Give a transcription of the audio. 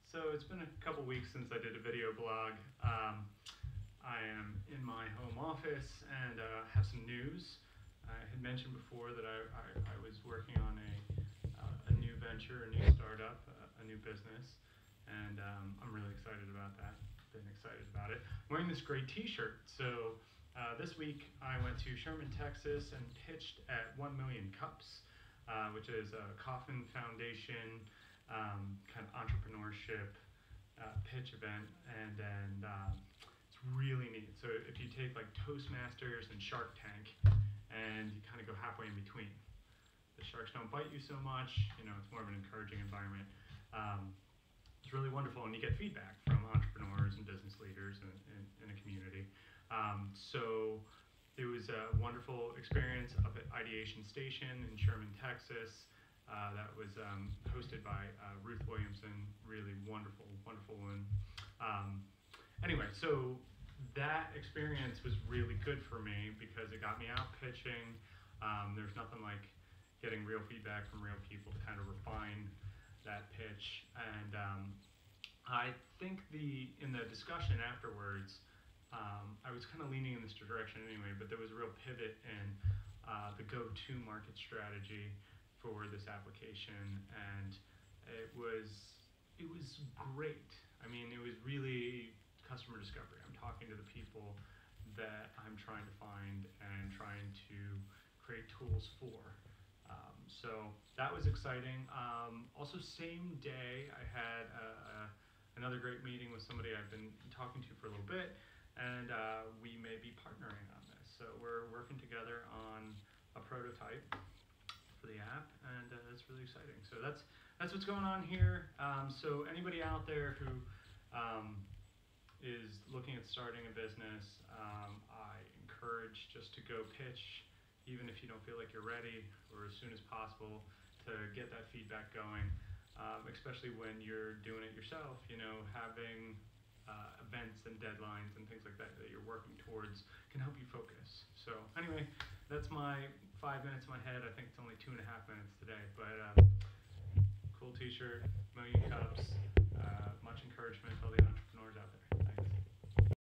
So it's been a couple weeks since I did a video blog. I am in my home office and have some news. I had mentioned before that I was working on a new venture, a new startup, a new business, and I'm really excited about that. Been excited about it. I'm wearing this great T-shirt. So this week I went to Sherman, Texas, and pitched at 1 Million Cups, which is a Kauffman Foundation kind of entrepreneurship pitch event, and it's really neat. So if you take like Toastmasters and Shark Tank, and you kind of go halfway in between. The sharks don't bite you so much. It's more of an encouraging environment. It's really wonderful, and you get feedback from entrepreneurs and business leaders in a community. So it was a wonderful experience up at Ideation Station in Sherman, Texas. That was hosted by Ruth Williamson, really wonderful woman. Anyway, so that experience was really good for me because it got me out pitching. There's nothing like getting real feedback from real people to kind of refine that pitch. And I think in the discussion afterwards, I was kind of leaning in this direction anyway, but there was a real pivot in the go-to-market strategy for this application, and it was great. I mean, it was really customer discovery. I'm talking to the people that I'm trying to find and trying to create tools for. So that was exciting. Also, same day, I had another great meeting with somebody I've been talking to for a little bit, and we may be partnering on this. So we're working together on a prototype for the app, and it's really exciting. So that's what's going on here. So anybody out there who is looking at starting a business, I encourage just to go pitch, even if you don't feel like you're ready, or as soon as possible, to get that feedback going, especially when you're doing it yourself. Having events and deadlines and things like that you're working towards can help you focus. So anyway, that's my 5 minutes in my head. I think it's only 2.5 minutes today, but cool T-shirt, Million Cups, much encouragement to all the